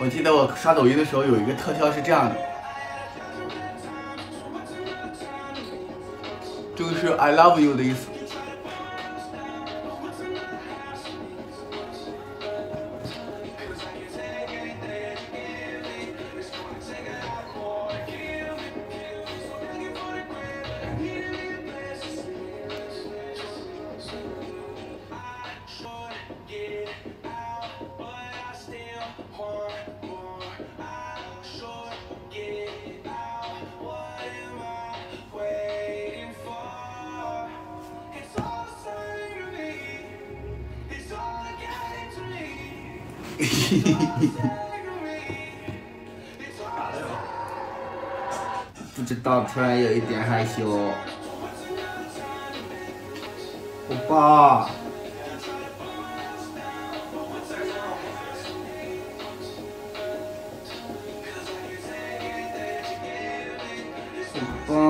我记得我刷抖音的时候有一个特效是这样的，这个是 I love you 的意思。不知道，突然有一点害羞。欧巴，欧巴。